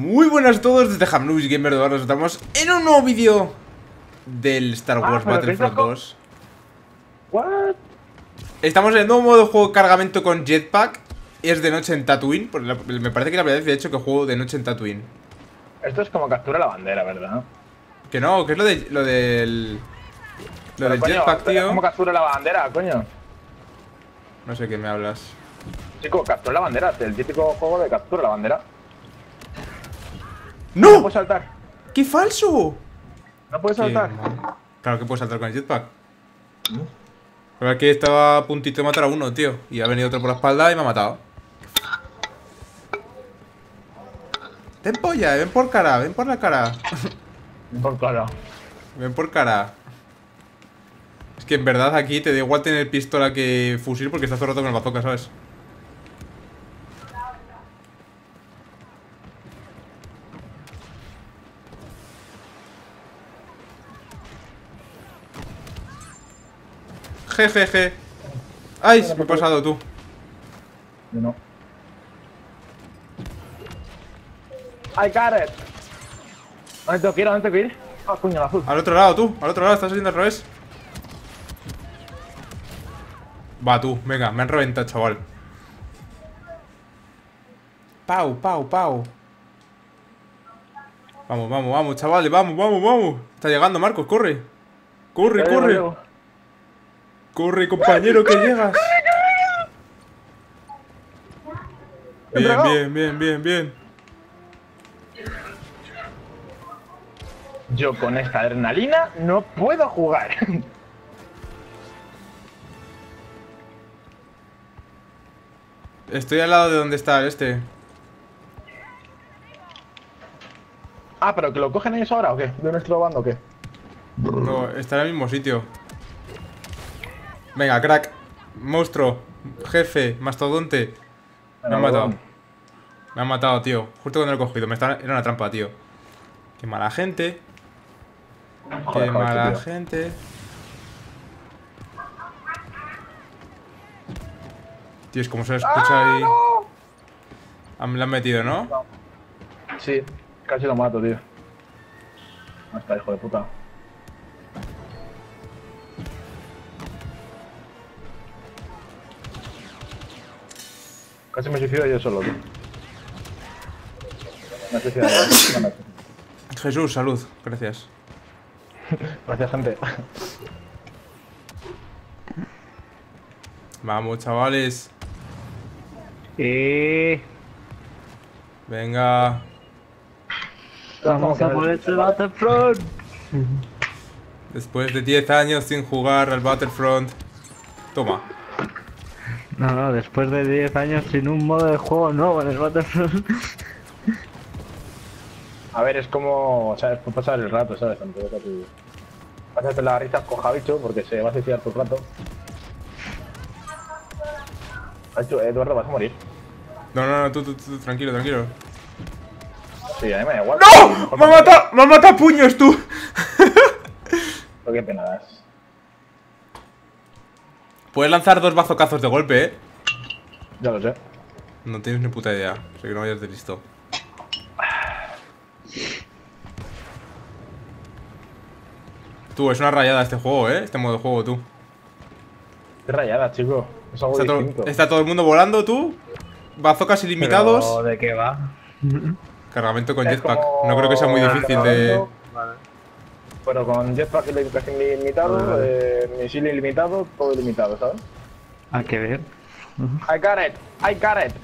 Muy buenas a todos desde Hamnus Gamer. Ahora estamos en un nuevo vídeo del Star Wars Battlefront 2. What? Estamos en el nuevo modo de juego cargamento con jetpack. Es de noche en Tatooine. Me parece que la primera vez de hecho que juego de noche en Tatooine. Esto es como captura la bandera, ¿verdad? Que no, que es lo del Coño, jetpack, esto es tío. como captura la bandera, coño. No sé qué me hablas. Chico, captura la bandera, el típico juego de captura la bandera. ¡No! No puedes saltar. ¡Qué falso! No puedes saltar. Claro que puedes saltar con el jetpack. Pero aquí estaba a puntito de matar a uno, tío. Y ha venido otro por la espalda y me ha matado. Ten polla, ven por cara, ven por la cara. Por claro. Ven por cara. Es que en verdad aquí te da igual tener pistola que fusil porque estás todo el rato con el bazooka, ¿sabes? Jejeje. ¡Ay! Me he pasado tú. Yo no. I got it. ¿Dónde tengo que ir? ¿Dónde tengo que ir? Ah, coño, el azul. Al otro lado, tú. Al otro lado, estás saliendo al revés. Va, tú. Venga, me han reventado, chaval. Pau, pau, pau. Vamos, vamos, vamos, chavales. Vamos, vamos, vamos. Está llegando, Marcos. Corre. Corre, Ya corre. llego. Corre, compañero, que llegas. Bien, bien, bien, bien, bien. Yo con esta adrenalina no puedo jugar. Estoy al lado de donde está este. Ah, pero que lo cogen ellos ahora o qué? ¿De nuestro bando o qué? No, está en el mismo sitio. Venga, crack. Monstruo. Jefe. Mastodonte. Me han matado. Me han matado, tío. Justo cuando lo he cogido. Era una trampa, tío. Qué mala gente. Qué mala gente. Tío, es como se escucha ahí. Me la han metido, ¿no? Sí, casi lo mato, tío. No está, hijo de puta. Casi me suicido yo solo, tío. Me he suicidado yo. Jesús, salud. Gracias. Gracias, gente. Vamos, chavales. Venga. Vamos a por este Battlefront. Después de 10 años sin jugar al Battlefront. Toma. No, después de 10 años sin un modo de juego nuevo en el Battlefront. A ver, es como, ¿sabes? Por pasar el rato, ¿sabes? Antes de que tú... Pásate la risa coja bicho porque se va a suicidar todo el rato. Eduardo, vas a morir. No, tú, tranquilo, tranquilo. Sí, a mí me da igual. ¡No! ¡Me ha matado! ¡Me ha matado a puños, tú! Pero qué pena das. Puedes lanzar 2 bazocazos de golpe, ¿eh? Ya lo sé. No tienes ni puta idea. Sé que no vayas de listo. Tú, es una rayada este juego, ¿eh? Este modo de juego, tú. Qué rayada, chico. Es algo distinto. Está todo el mundo volando, tú. Bazocas ilimitados. ¿Pero de qué va? Cargamento con Es jetpack. como- No creo que sea muy difícil de... Vale. Pero con jetpack casi ilimitado, misil ilimitado, todo ilimitado, ¿sabes? Hay que ver. I got it, I got it.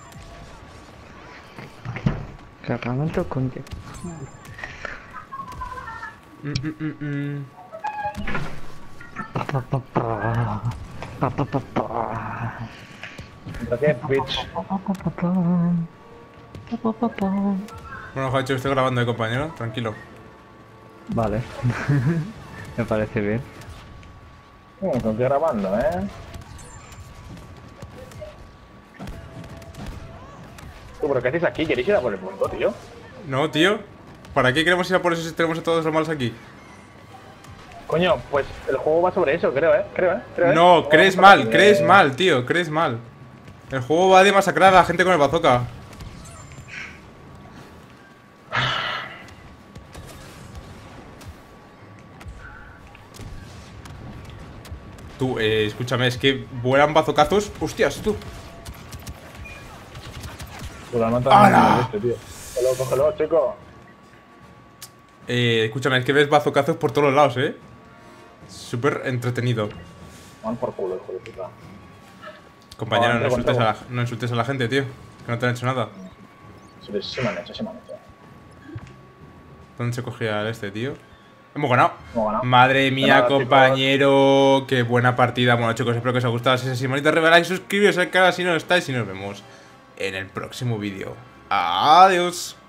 Cargamento con qué. Gracias, bitch. Bueno, Jacho, estoy grabando, compañero. Tranquilo. Vale. Me parece bien. Estoy grabando, Tú, ¿pero qué hacéis aquí? ¿Queréis ir a por el punto, tío? No, tío. ¿Para qué queremos ir a por eso si tenemos a todos los malos aquí? Coño, pues el juego va sobre eso, creo, creo, No, crees mal, tío. Crees mal. El juego va de masacrar a la gente con el bazooka. Tú, escúchame, es que vuelan bazocazos. Hostias, tú. Tú la matas ¡Hala! este, tío. Cógelo, chico. Escúchame, es que ves bazocazos por todos los lados, Súper entretenido. Van por culo, hijo de puta. Compañero, No, no insultes a la gente, tío. Que no te han hecho nada. Se me han hecho. ¿Dónde se cogía este, tío? Hemos ganado. Hemos ganado. Madre mía, nada, compañero. Qué buena partida. Bueno, chicos, espero que os haya gustado. Si es así, manita arriba, like, suscribiros al canal si no lo estáis. Y nos vemos en el próximo vídeo. Adiós.